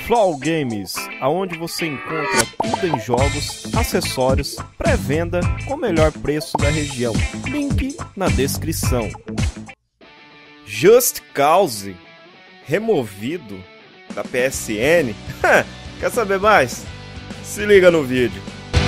Flow Games, aonde você encontra tudo em jogos, acessórios, pré-venda com o melhor preço da região. Link na descrição. Just Cause removido da PSN? Quer saber mais? Se liga no vídeo.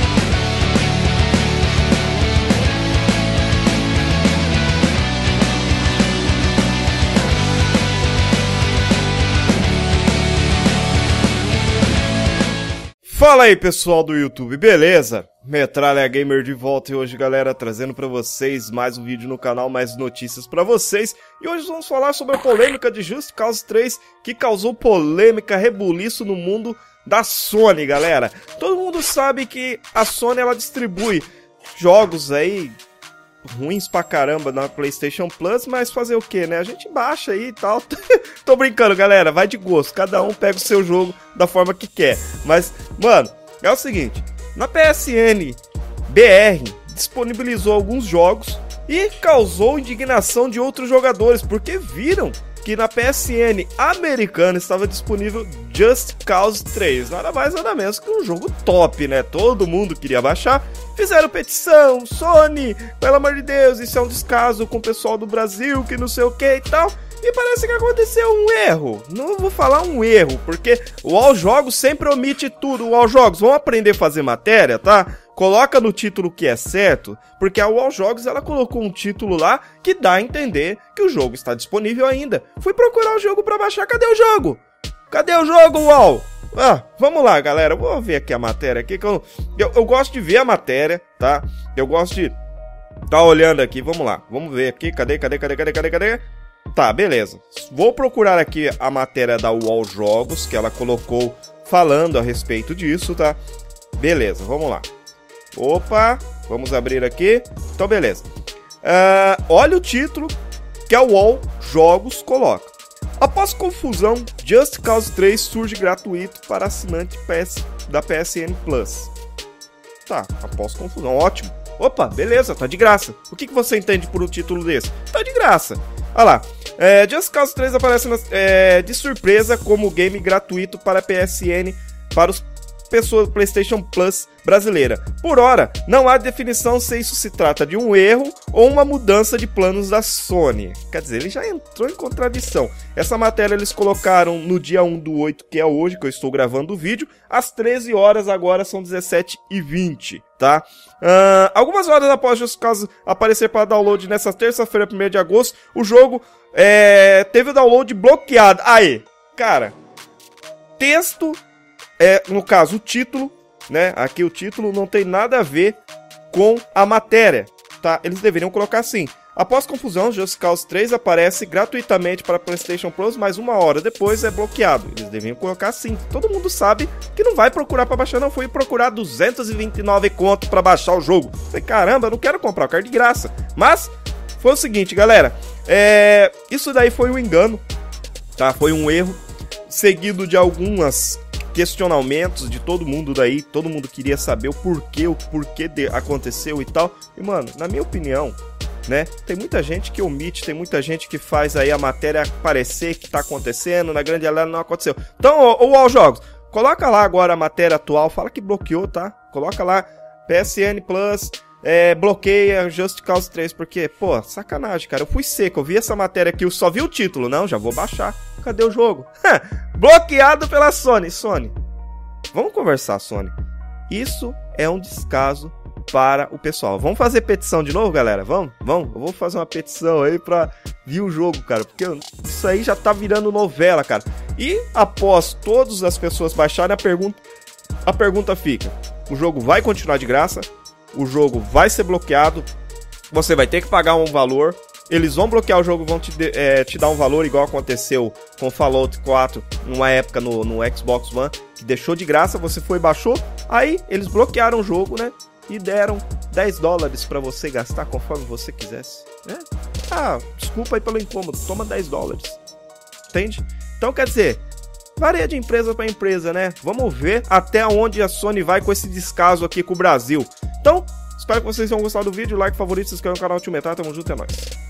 Fala aí pessoal do YouTube, beleza? Metralha Gamer de volta e hoje galera trazendo pra vocês mais um vídeo no canal, mais notícias pra vocês. E hoje vamos falar sobre a polêmica de Just Cause 3 que causou polêmica, rebuliço no mundo da Sony, galera. Todo mundo sabe que a Sony ela distribui jogos aí ruins pra caramba na PlayStation Plus, mas fazer o que, né? A gente baixa aí e tal. Tô brincando, galera, vai de gosto. Cada um pega o seu jogo da forma que quer. Mas, mano, é o seguinte. Na PSN BR disponibilizou alguns jogos e causou indignação de outros jogadores, porque viram que na PSN americana estava disponível Just Cause 3. Nada mais, nada menos que um jogo top, né? Todo mundo queria baixar. Fizeram petição, Sony, pelo amor de Deus, isso é um descaso com o pessoal do Brasil, que não sei o que e tal. E parece que aconteceu um erro. Não vou falar um erro, porque o All Jogos sempre omite tudo. O All Jogos, vão aprender a fazer matéria, tá? Coloca no título que é certo, porque a All Jogos ela colocou um título lá que dá a entender que o jogo está disponível ainda. Fui procurar o jogo pra baixar, cadê o jogo? Cadê o jogo, UOL? Vamos lá, galera, vou ver aqui a matéria aqui, que eu gosto de ver a matéria, tá? Eu gosto de tá olhando aqui, vamos lá, vamos ver aqui, cadê? Tá, beleza. Vou procurar aqui a matéria da UOL Jogos, que ela colocou falando a respeito disso, tá? Beleza, vamos lá. Opa, vamos abrir aqui. Então, beleza. Olha o título que a UOL Jogos coloca. Após confusão, Just Cause 3 surge gratuito para assinante da PSN Plus. Tá, após confusão, ótimo. Opa, beleza, tá de graça. O que você entende por um título desse? Tá de graça. Olha lá. Just Cause 3 aparece de surpresa como game gratuito para PSN para os pessoas PlayStation Plus brasileira. Por hora, não há definição se isso se trata de um erro ou uma mudança de planos da Sony. Quer dizer, ele já entrou em contradição. Essa matéria eles colocaram no dia 1/8, que é hoje que eu estou gravando o vídeo, às 13 horas, agora são 17h20, tá? Algumas horas após Just Cause aparecer para download nessa terça-feira, 1º de agosto, o jogo teve o download bloqueado. Aí, cara, texto, no caso o título, né? Aqui o título não tem nada a ver com a matéria, tá? Eles deveriam colocar assim: após confusão, Just Cause 3 aparece gratuitamente para PlayStation Plus, mas 1 hora depois é bloqueado. Eles deveriam colocar assim. Todo mundo sabe que não vai procurar para baixar, não. Fui procurar 229 conto para baixar o jogo. Falei, caramba, eu não quero comprar, eu quero de graça. Mas foi o seguinte, galera, isso daí foi um engano, tá? Foi um erro, seguido de algumas questionamentos de todo mundo daí. Todo mundo queria saber o porquê aconteceu e tal. E, mano, na minha opinião, né, tem muita gente que omite, tem muita gente que faz aí a matéria parecer que tá acontecendo, na grande realidade não aconteceu. Então, o All Jogos, coloca lá agora a matéria atual, fala que bloqueou, tá? Coloca lá, PSN Plus, bloqueia Just Cause 3, porque, pô, sacanagem, cara, eu fui seco, eu vi essa matéria aqui, eu só vi o título, não, já vou baixar, cadê o jogo? Bloqueado pela Sony. Sony, vamos conversar, Sony, isso é um descaso para o pessoal. Vamos fazer petição de novo, galera? Vamos, eu vou fazer uma petição aí pra vir o jogo, cara, porque isso aí já tá virando novela, cara. E após todas as pessoas baixarem, a pergunta fica: o jogo vai continuar de graça? O jogo vai ser bloqueado? Você vai ter que pagar um valor? Eles vão bloquear o jogo, vão te dar um valor, igual aconteceu com Fallout 4 numa época no Xbox One, que deixou de graça, você foi e baixou, aí eles bloquearam o jogo, né? E deram $10 pra você gastar conforme você quisesse, né? Desculpa aí pelo incômodo, toma $10. Entende? Então, quer dizer, varia de empresa para empresa, né? Vamos ver até onde a Sony vai com esse descaso aqui com o Brasil. Então, espero que vocês tenham gostado do vídeo. Like, favorito, se inscreva no canal, Tio Metal. Tamo junto, é nóis.